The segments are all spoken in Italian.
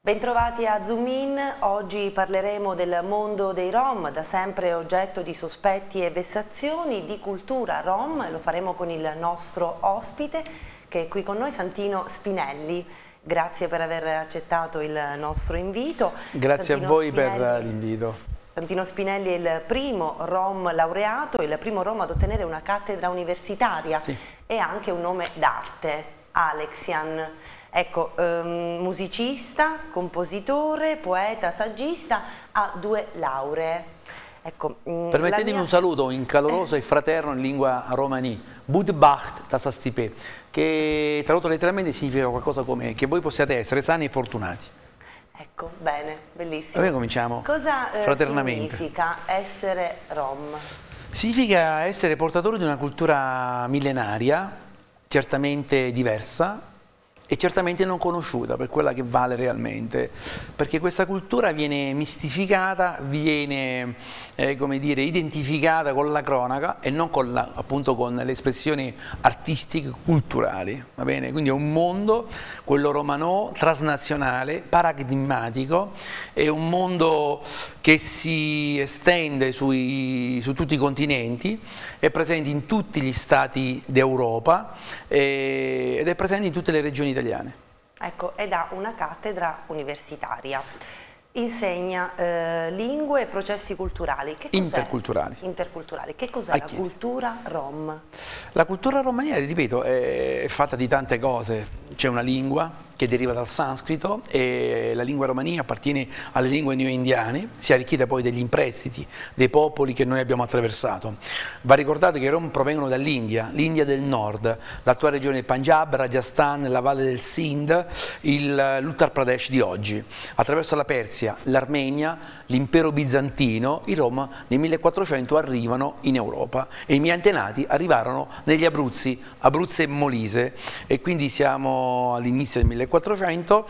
Bentrovati a Zoom In, oggi parleremo del mondo dei Rom, da sempre oggetto di sospetti e vessazioni, di cultura Rom, e lo faremo con il nostro ospite che è qui con noi, Santino Spinelli. Grazie per aver accettato il nostro invito. Grazie a voi per l'invito. Santino Spinelli è il primo Rom laureato, il primo Rom ad ottenere una cattedra universitaria e anche un nome d'arte, Alexian. Ecco, musicista, compositore, poeta, saggista, ha 2 lauree. Ecco, permettetemi un saluto in caloroso e fraterno in lingua romani, Budbacht Tasastipe, che tradotto letteralmente significa qualcosa come che voi possiate essere sani e fortunati. Ecco, bene, bellissimo. Allora cominciamo fraternamente. Cosa significa essere Rom? Significa essere portatori di una cultura millenaria, certamente diversa, e certamente non conosciuta per quella che vale realmente, perché questa cultura viene mistificata, viene come dire, identificata con la cronaca e non con appunto con le espressioni artistiche culturali, va bene? Quindi è un mondo, quello romano, transnazionale, paradigmatico, è un mondo che si estende su tutti i continenti, è presente in tutti gli stati d'Europa ed è presente in tutte le regioni italiane. Ecco, ed ha una cattedra universitaria. Insegna lingue e processi culturali. Interculturali. Interculturali. Che cos'è la cultura Rom? La cultura romana, ripeto, è fatta di tante cose. C'è una lingua che deriva dal sanscrito e la lingua romani appartiene alle lingue neoindiane, si è arricchita poi degli imprestiti dei popoli che noi abbiamo attraversato. Va ricordato che i Rom provengono dall'India, l'India del nord, l'attuale regione del Punjab, Rajasthan, la valle del Sindh, l'Uttar Pradesh di oggi. Attraverso la Persia, l'Armenia, l'impero bizantino, i Rom nel 1400 arrivano in Europa e i miei antenati arrivarono negli Abruzzi, Abruzzo e Molise, e quindi siamo all'inizio del 1400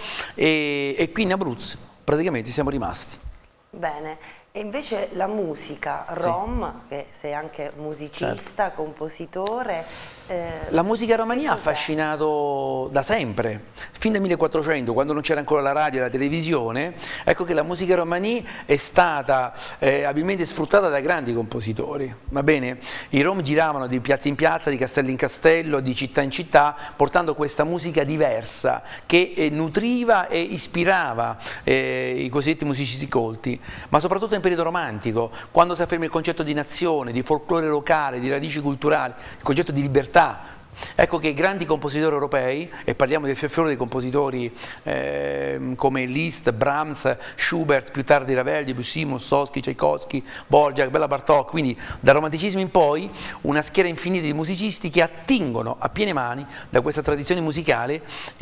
e qui in Abruzzo praticamente siamo rimasti. Bene, e invece la musica Rom, che sei anche musicista, compositore. La musica romani ha affascinato da sempre, fin dal 1400, quando non c'era ancora la radio e la televisione. Ecco che la musica romani è stata abilmente sfruttata da grandi compositori, va bene? I Rom giravano di piazza in piazza, di castello in castello, di città in città, portando questa musica diversa che nutriva e ispirava i cosiddetti musicisti colti, ma soprattutto in periodo romantico, quando si afferma il concetto di nazione, di folklore locale, di radici culturali, il concetto di libertà. Ecco che grandi compositori europei, e parliamo del fior dei compositori come Liszt, Brahms, Schubert, più tardi Ravel, Debussy, Mussorgsky, Tchaikovsky, Dvorak, Bela Bartok, quindi dal romanticismo in poi una schiera infinita di musicisti che attingono a piene mani da questa tradizione musicale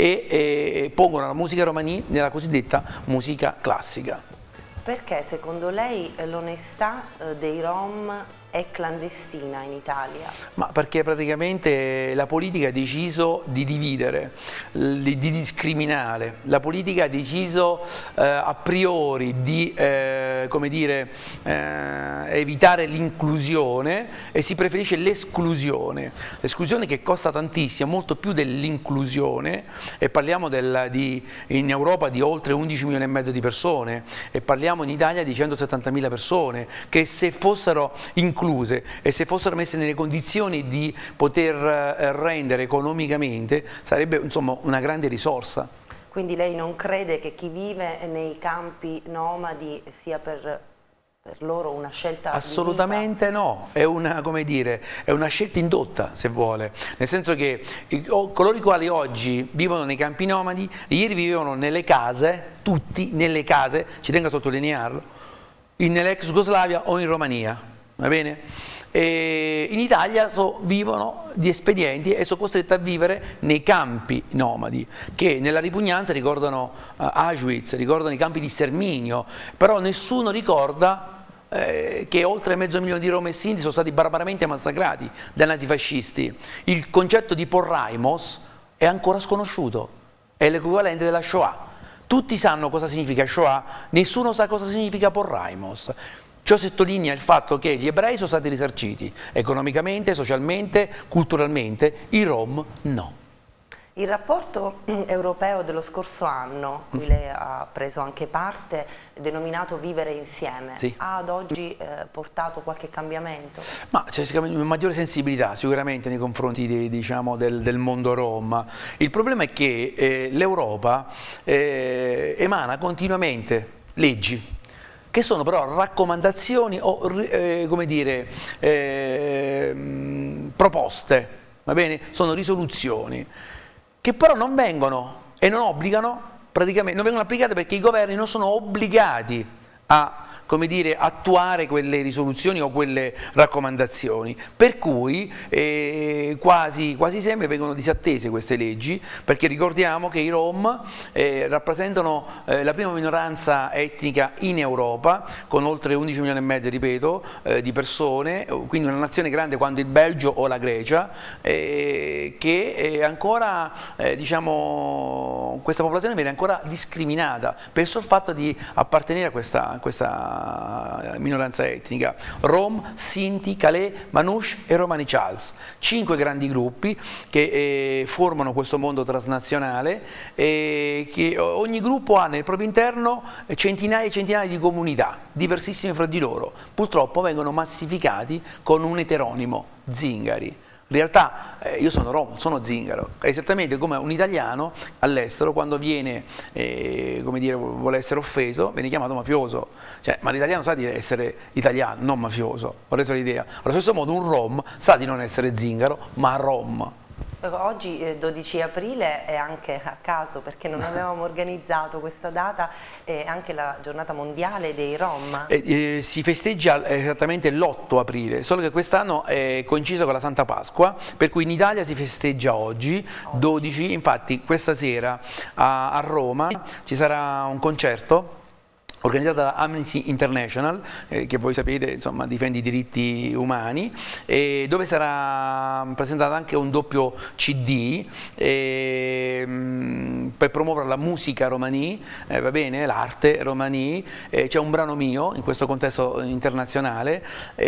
e pongono la musica romani nella cosiddetta musica classica. Perché secondo lei l'onestà dei Rom è clandestina in Italia? Ma perché praticamente la politica ha deciso di dividere, di discriminare, la politica ha deciso a priori di come dire, evitare l'inclusione e si preferisce l'esclusione. L'esclusione che costa tantissimo, molto più dell'inclusione, e parliamo in Europa di oltre 11 milioni e mezzo di persone e parliamo in Italia di 170.000 persone che se fossero incluse e se fossero messe nelle condizioni di poter rendere economicamente sarebbe insomma una grande risorsa. Quindi lei non crede che chi vive nei campi nomadi sia per loro una scelta assolutamente di vita? No, è una, come dire, è una scelta indotta, se vuole, nel senso che coloro i quali oggi vivono nei campi nomadi ieri vivevano nelle case, tutti nelle case, ci tengo a sottolinearlo, nell'ex Jugoslavia o in Romania. Va bene? E in Italia vivono di espedienti e sono costretti a vivere nei campi nomadi che nella ripugnanza ricordano Auschwitz, ricordano i campi di sterminio, però nessuno ricorda che oltre 500.000 di Rom e Sinti sono stati barbaramente massacrati dai nazifascisti. Il concetto di Porraimos è ancora sconosciuto, è l'equivalente della Shoah. Tutti sanno cosa significa Shoah, nessuno sa cosa significa Porraimos. Ciò sottolinea il fatto che gli ebrei sono stati risarciti economicamente, socialmente, culturalmente, i Rom no. Il rapporto europeo dello scorso anno, cui lei ha preso anche parte, denominato Vivere insieme, sì, ha ad oggi portato qualche cambiamento? Ma c'è una maggiore sensibilità sicuramente nei confronti diciamo, del mondo Rom. Il problema è che l'Europa emana continuamente leggi che sono però raccomandazioni o come dire, proposte, va bene? Sono risoluzioni che però non vengono e non obbligano, praticamente non vengono applicate perché i governi non sono obbligati a, come dire, attuare quelle risoluzioni o quelle raccomandazioni, per cui quasi sempre vengono disattese queste leggi, perché ricordiamo che i Rom rappresentano la prima minoranza etnica in Europa, con oltre 11 milioni e mezzo, ripeto, di persone, quindi una nazione grande quanto il Belgio o la Grecia, che ancora, diciamo, questa popolazione viene ancora discriminata per il solo fatto di appartenere a questa minoranza etnica. Rom, Sinti, Calais, Manouche e Romani Charles, 5 grandi gruppi che formano questo mondo transnazionale, che ogni gruppo ha nel proprio interno centinaia e centinaia di comunità, diversissime fra di loro, purtroppo vengono massificati con un eteronimo, zingari. In realtà io sono Rom, sono zingaro, esattamente come un italiano all'estero quando viene, come dire, vuole essere offeso, viene chiamato mafioso. Cioè, ma l'italiano sa di essere italiano, non mafioso, ho reso l'idea. Allo stesso modo un Rom sa di non essere zingaro, ma Rom. Oggi 12 aprile è anche a caso perché non avevamo organizzato questa data, è anche la giornata mondiale dei Rom. Si festeggia esattamente l'8 aprile, solo che quest'anno è coinciso con la Santa Pasqua, per cui in Italia si festeggia oggi, 12, infatti questa sera a Roma ci sarà un concerto organizzata da Amnesty International, che voi sapete, insomma, difende i diritti umani, dove sarà presentato anche un doppio CD per promuovere la musica romani, va bene, l'arte romani. C'è un brano mio in questo contesto internazionale,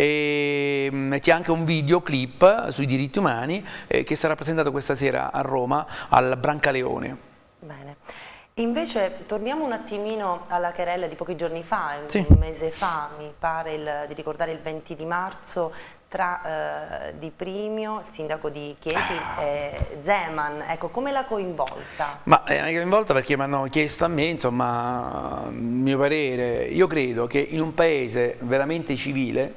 c'è anche un videoclip sui diritti umani che sarà presentato questa sera a Roma al Brancaleone. Bene. Invece torniamo un attimino alla querela di pochi giorni fa, sì, un mese fa, mi pare di ricordare il 20 di marzo, tra Di Primio, il sindaco di Chieti, e Zeman. Ecco, come l'ha coinvolta? Ma l'ha coinvolta perché mi hanno chiesto a me, insomma, il mio parere. Io credo che in un paese veramente civile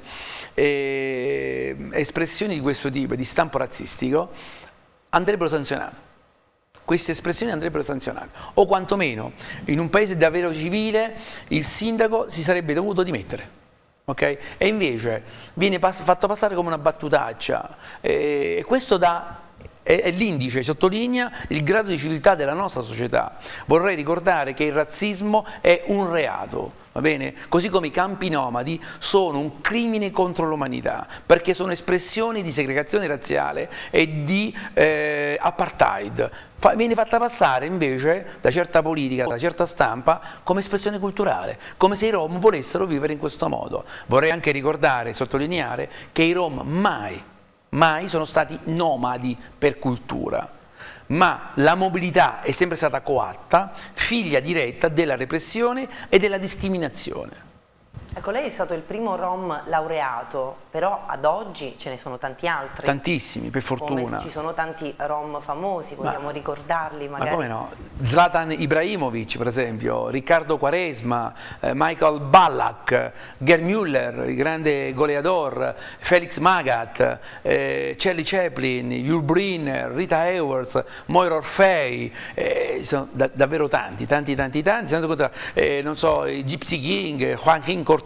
espressioni di questo tipo, di stampo razzistico, andrebbero sanzionate. Queste espressioni andrebbero sanzionate, o quantomeno in un paese davvero civile il sindaco si sarebbe dovuto dimettere, okay? E invece viene fatto passare come una battutaccia, e questo è l'indice, sottolinea il grado di civiltà della nostra società. Vorrei ricordare che il razzismo è un reato, va bene? Così come i campi nomadi sono un crimine contro l'umanità, perché sono espressioni di segregazione razziale e di apartheid. Viene fatta passare invece da certa politica, da certa stampa, come espressione culturale, come se i Rom volessero vivere in questo modo. Vorrei anche ricordare e sottolineare che i Rom mai sono stati nomadi per cultura, ma la mobilità è sempre stata coatta, figlia diretta della repressione e della discriminazione. Ecco, lei è stato il primo Rom laureato, però ad oggi ce ne sono tanti altri. Tantissimi, per fortuna. Come ci sono tanti Rom famosi, vogliamo ricordarli magari? Ma come no? Zlatan Ibrahimovic, per esempio, Riccardo Quaresma, Michael Ballack, Gerd Müller, il grande goleador, Felix Magath, Charlie Chaplin, Yul Brynner, Rita Hayworth, Moira Orfei, sono davvero tanti, senza contare, non so, Gypsy King, Joaquin Cortez,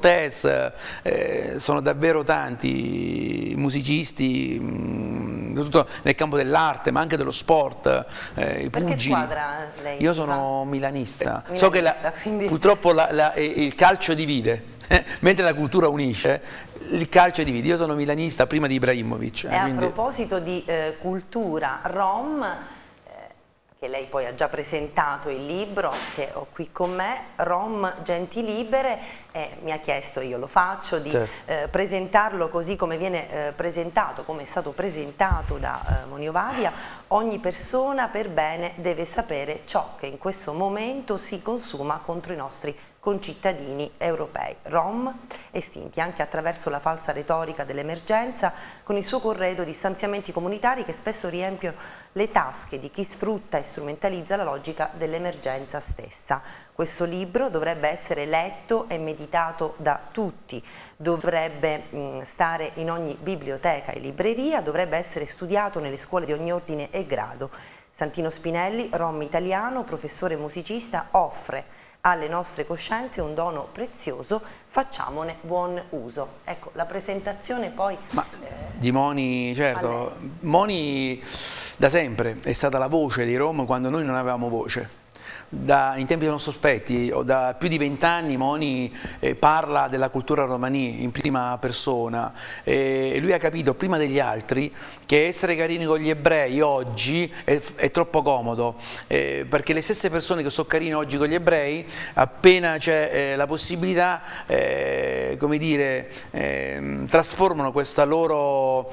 sono davvero tanti musicisti, soprattutto nel campo dell'arte, ma anche dello sport, i pugili. Che squadra lei? Io sono milanista. Milanista, So che quindi... purtroppo il calcio divide, mentre la cultura unisce. Il calcio divide. Io sono milanista prima di Ibrahimovic. E quindi... a proposito di cultura, Rom, che lei poi ha già presentato il libro che ho qui con me, Rom, Genti Libere, e mi ha chiesto, io lo faccio, di presentarlo così come viene presentato, come è stato presentato da Moniovadia. Ogni persona per bene deve sapere ciò che in questo momento si consuma contro i nostri concittadini europei. Rom estinti anche attraverso la falsa retorica dell'emergenza, con il suo corredo di stanziamenti comunitari che spesso riempiono le tasche di chi sfrutta e strumentalizza la logica dell'emergenza stessa. Questo libro dovrebbe essere letto e meditato da tutti, dovrebbe stare in ogni biblioteca e libreria, dovrebbe essere studiato nelle scuole di ogni ordine e grado. Santino Spinelli, rom italiano, professore musicista, offre alle nostre coscienze un dono prezioso, facciamone buon uso. Ecco, la presentazione poi... di Moni, certo, Moni da sempre è stata la voce dei Rom quando noi non avevamo voce. In tempi non sospetti, o da più di 20 anni Moni parla della cultura romani in prima persona, e lui ha capito prima degli altri che essere carini con gli ebrei oggi è troppo comodo, perché le stesse persone che sono carine oggi con gli ebrei, appena c'è la possibilità, come dire, trasformano questo loro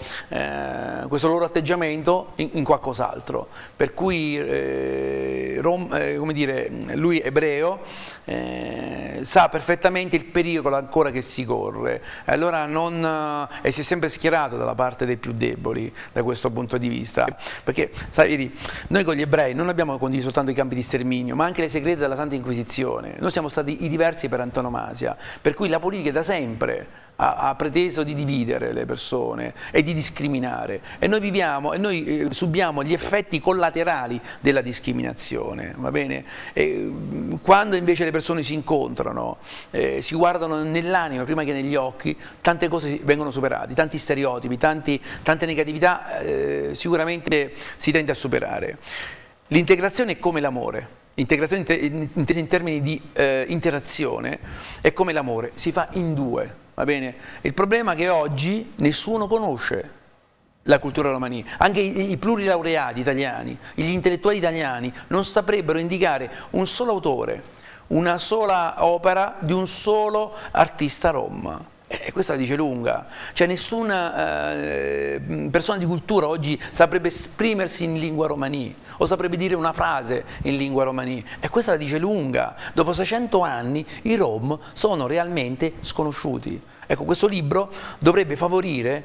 atteggiamento in qualcos'altro, per cui come dire, lui ebreo sa perfettamente il pericolo ancora che si corre, allora e si è sempre schierato dalla parte dei più deboli da questo punto di vista, perché sai, vedi, noi con gli ebrei non abbiamo condiviso soltanto i campi di sterminio, ma anche le segrete della Santa Inquisizione. Noi siamo stati i diversi per antonomasia, per cui la politica da sempre ha preteso di dividere le persone e di discriminare, e noi viviamo e noi subiamo gli effetti collaterali della discriminazione, va bene? Quando invece le persone si incontrano, si guardano nell'anima prima che negli occhi, tante cose vengono superate, tanti stereotipi, tante negatività sicuramente si tende a superare. L'integrazione è come l'amore. Integrazione intesa in termini di interazione è come l'amore, si fa in due, va bene? Il problema è che oggi nessuno conosce la cultura romani, anche i plurilaureati italiani, gli intellettuali italiani non saprebbero indicare un solo autore, una sola opera di un solo artista rom. E questa la dice lunga, cioè nessuna persona di cultura oggi saprebbe esprimersi in lingua romani o saprebbe dire una frase in lingua romani, e questa la dice lunga. Dopo 600 anni i Rom sono realmente sconosciuti. Ecco, questo libro dovrebbe favorire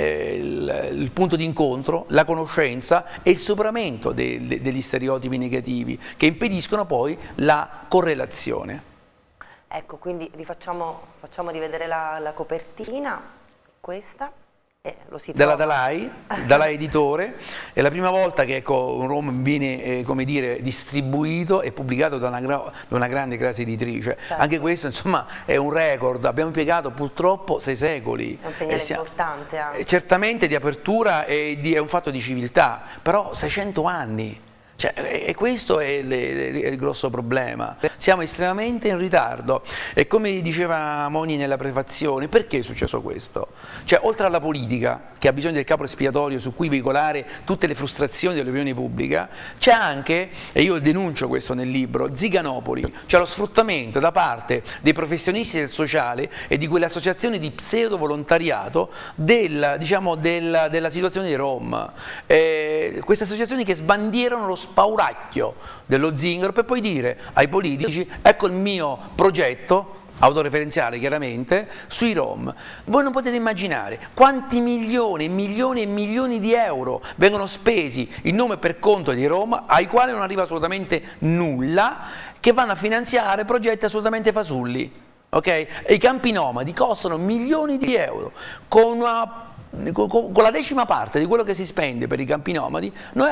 il punto di incontro, la conoscenza e il superamento degli stereotipi negativi che impediscono poi la correlazione. Ecco, quindi facciamo rivedere la copertina, questa, lo si della trova. Dalai Editore, è la prima volta che un rom viene come dire, distribuito e pubblicato da una grande casa editrice. Certo. Anche questo insomma è un record, abbiamo impiegato purtroppo 6 secoli. È un segnale importante anche. Certamente di apertura è un fatto di civiltà, però 600 anni. Cioè, e questo è il grosso problema. Siamo estremamente in ritardo, e come diceva Moni nella prefazione, perché è successo questo? Cioè, oltre alla politica, che ha bisogno del capo espiatorio su cui veicolare tutte le frustrazioni dell'opinione pubblica, c'è anche, e io denuncio questo nel libro, Ziganopoli, cioè lo sfruttamento da parte dei professionisti del sociale e di quelle associazioni di pseudo volontariato della situazione dei Rom. Queste associazioni che sbandierano lo spauracchio dello zingaro per poi dire ai politici: ecco il mio progetto autoreferenziale, chiaramente, sui Rom. Voi non potete immaginare quanti milioni e milioni e milioni di euro vengono spesi in nome e per conto dei Rom, ai quali non arriva assolutamente nulla, che vanno a finanziare progetti assolutamente fasulli. Okay? E i campi nomadi costano milioni di euro, con la 10ª parte di quello che si spende per i campi nomadi noi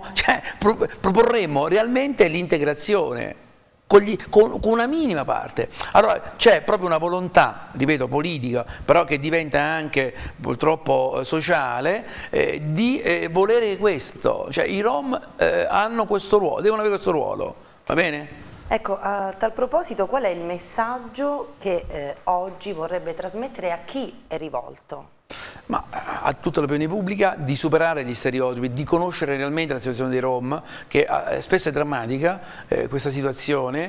proporremmo realmente l'integrazione con una minima parte. Allora c'è proprio una volontà, ripeto, politica, però che diventa anche purtroppo sociale, di volere questo, cioè i Rom hanno questo ruolo, devono avere questo ruolo, va bene? Ecco, a tal proposito, qual è il messaggio che oggi vorrebbe trasmettere, a chi è rivolto? Ma a tutta l'opinione pubblica di superare gli stereotipi, di conoscere realmente la situazione dei Rom, che spesso è drammatica questa situazione,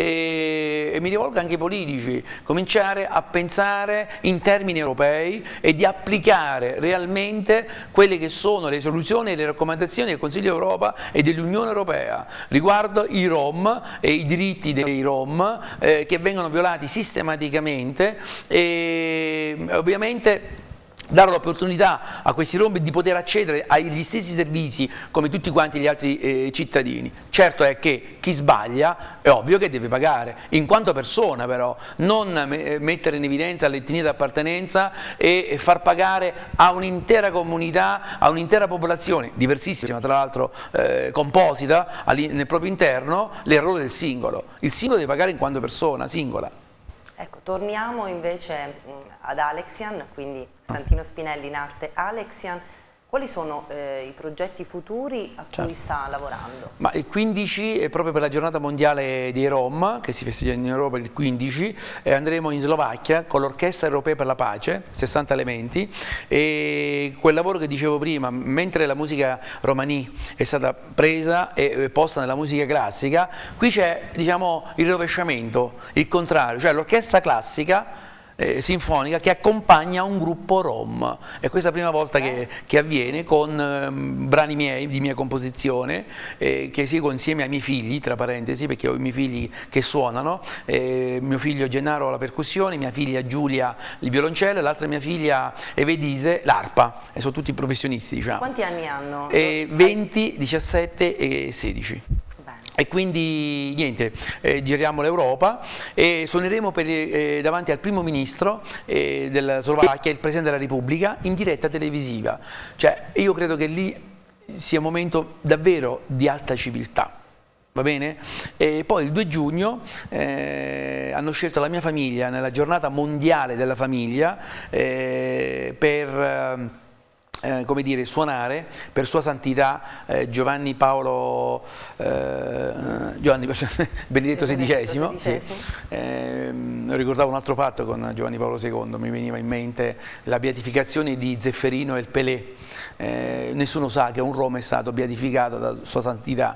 e mi rivolgo anche ai politici, cominciare a pensare in termini europei e di applicare realmente quelle che sono le soluzioni e le raccomandazioni del Consiglio d'Europa e dell'Unione Europea riguardo i Rom e i diritti dei Rom che vengono violati sistematicamente, e ovviamente dare l'opportunità a questi Rom di poter accedere agli stessi servizi come tutti quanti gli altri cittadini. Certo è che chi sbaglia è ovvio che deve pagare, in quanto persona però, non mettere in evidenza l'etnia d'appartenenza e far pagare a un'intera comunità, a un'intera popolazione, diversissima tra l'altro, composita nel proprio interno, l'errore del singolo. Il singolo deve pagare in quanto persona, singola. Ecco, torniamo invece ad Alexian, quindi Santino Spinelli in arte Alexian. Quali sono i progetti futuri a cui sta lavorando? Ma il 15 è proprio per la giornata mondiale dei Rom, che si festeggia in Europa il 15, andremo in Slovacchia con l'Orchestra Europea per la Pace, 60 elementi, e quel lavoro che dicevo prima, mentre la musica romani è stata presa e posta nella musica classica, qui c'è, diciamo, il rovesciamento, il contrario, cioè l'orchestra classica sinfonica che accompagna un gruppo Rom. È questa la prima volta che avviene con brani miei, di mia composizione, che seguo insieme ai miei figli, tra parentesi, perché ho i miei figli che suonano, mio figlio Gennaro la percussione, mia figlia Giulia il violoncello e l'altra mia figlia Evedise l'arpa, e sono tutti professionisti, diciamo. Quanti anni hanno? 20, 17 e 16. E quindi niente, giriamo l'Europa e suoneremo davanti al primo ministro della Slovacchia, il Presidente della Repubblica, in diretta televisiva. Cioè, io credo che lì sia un momento davvero di alta civiltà. Va bene? E poi il 2 giugno hanno scelto la mia famiglia nella giornata mondiale della famiglia per come dire, suonare per Sua Santità Giovanni Paolo Benedetto XVI. Sì. Ricordavo un altro fatto con Giovanni Paolo II, mi veniva in mente la beatificazione di Zefferino e il Pelé. Nessuno sa che un Rom è stato beatificato da Sua Santità,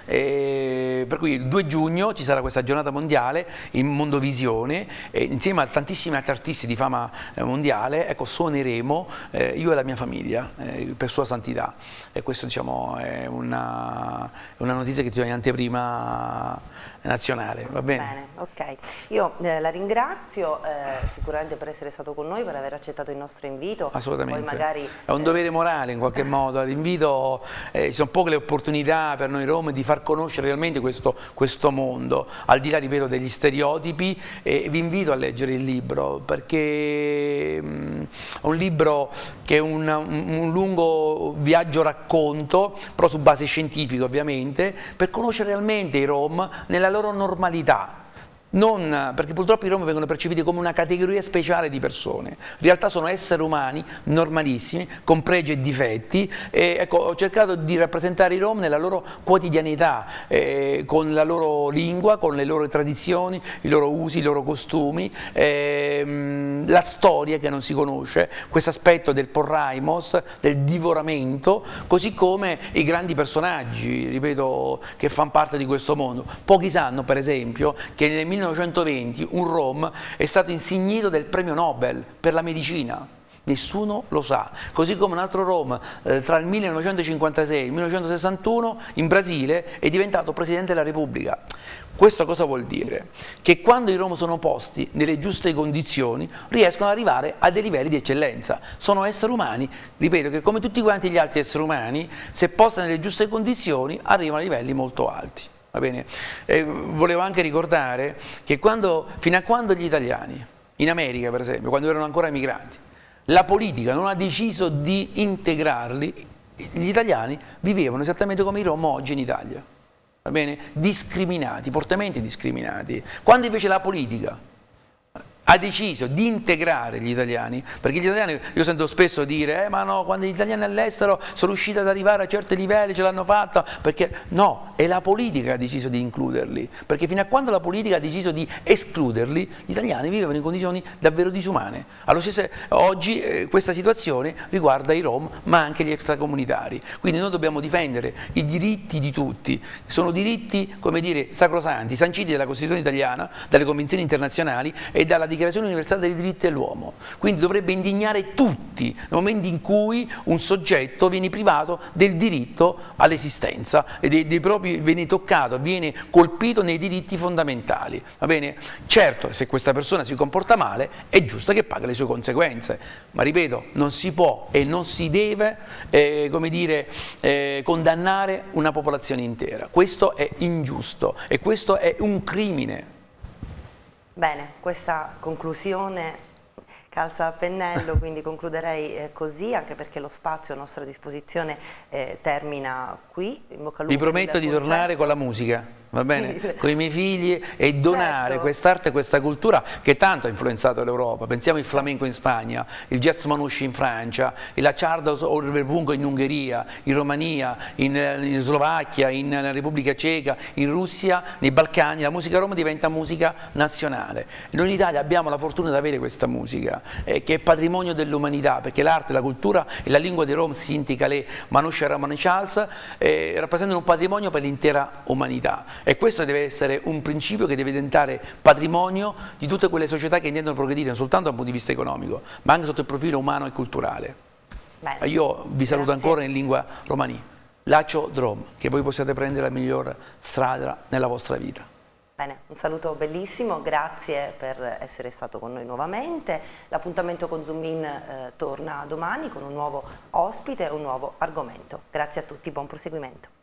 per cui il 2 giugno ci sarà questa giornata mondiale in Mondovisione, insieme a tantissimi altri artisti di fama mondiale. Ecco, suoneremo io e la mia famiglia per Sua Santità, e questo, diciamo, è una notizia che ti do in anteprima nazionale. Va bene? Bene, ok. Io la ringrazio sicuramente per essere stato con noi, per aver accettato il nostro invito. Assolutamente. Poi magari, è un dovere morale in qualche modo. L'invito, ci sono poche le opportunità per noi Rom di far conoscere realmente questo mondo, al di là, ripeto, degli stereotipi, e vi invito a leggere il libro, perché è un libro che è un lungo viaggio racconto, però su base scientifica ovviamente, per conoscere realmente i Rom nella loro normalità. Perché purtroppo i Rom vengono percepiti come una categoria speciale di persone, in realtà sono esseri umani normalissimi, con pregi e difetti, e ecco, ho cercato di rappresentare i Rom nella loro quotidianità, con la loro lingua, con le loro tradizioni, i loro usi, i loro costumi, la storia che non si conosce, questo aspetto del porraimos, del divoramento, così come i grandi personaggi, ripeto, che fanno parte di questo mondo. Pochi sanno, per esempio, che nel 1920 un Rom è stato insignito del premio Nobel per la medicina. Nessuno lo sa, così come un altro Rom tra il 1956 e il 1961 in Brasile è diventato Presidente della Repubblica. Questo cosa vuol dire? Che quando i Rom sono posti nelle giuste condizioni riescono ad arrivare a dei livelli di eccellenza. Sono esseri umani, ripeto, che come tutti quanti gli altri esseri umani, se posti nelle giuste condizioni arrivano a livelli molto alti. Va bene? Volevo anche ricordare che fino a quando gli italiani, in America per esempio, quando erano ancora migranti, la politica non ha deciso di integrarli, gli italiani vivevano esattamente come i Rom oggi in Italia, va bene? Discriminati, fortemente discriminati. Quando invece la politica ha deciso di integrare gli italiani, perché gli italiani, io sento spesso dire ma no, quando gli italiani all'estero sono riusciti ad arrivare a certi livelli ce l'hanno fatta, perché no, è la politica che ha deciso di includerli, perché fino a quando la politica ha deciso di escluderli, gli italiani vivevano in condizioni davvero disumane. Allo stesso, oggi questa situazione riguarda i Rom ma anche gli extracomunitari, quindi noi dobbiamo difendere i diritti di tutti, sono diritti, come dire, sacrosanti, sanciti dalla Costituzione italiana, dalle convenzioni internazionali e dalla Dichiarazione universale dei diritti dell'uomo, quindi dovrebbe indignare tutti nel momento in cui un soggetto viene privato del diritto all'esistenza e dei propri, viene toccato, viene colpito nei diritti fondamentali, va bene? Certo, se questa persona si comporta male è giusto che paghi le sue conseguenze, ma ripeto, non si può e non si deve come dire, condannare una popolazione intera, questo è ingiusto e questo è un crimine. Bene, questa conclusione calza a pennello, quindi concluderei così, anche perché lo spazio a nostra disposizione termina qui. In bocca al lupo. Vi prometto di tornare con la musica, va bene? Con i miei figli e donare certo. quest'arte e questa cultura che tanto ha influenzato l'Europa. Pensiamo al flamenco in Spagna, il jazz manouche in Francia, la chardos o il verbungo in Ungheria, in Romania, in Slovacchia, in Repubblica Ceca, in Russia, nei Balcani. La musica rom diventa musica nazionale. Noi in Italia abbiamo la fortuna di avere questa musica che è patrimonio dell'umanità, perché l'arte, la cultura e la lingua dei Rom, Sinti, Calais, Manouche e Ramone Charles rappresentano un patrimonio per l'intera umanità. E questo deve essere un principio che deve diventare patrimonio di tutte quelle società che intendono progredire non soltanto dal punto di vista economico, ma anche sotto il profilo umano e culturale. Bene. Io vi saluto ancora in lingua romani. Lacio Drom, che voi possiate prendere la miglior strada nella vostra vita. Bene, un saluto bellissimo, grazie per essere stato con noi nuovamente. L'appuntamento con Zoom In torna domani con un nuovo ospite e un nuovo argomento. Grazie a tutti, buon proseguimento.